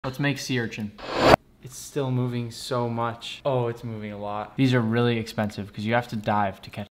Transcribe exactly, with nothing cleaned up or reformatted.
Let's make sea urchin. It's still moving so much. Oh, it's moving a lot. These are really expensive because you have to dive to catch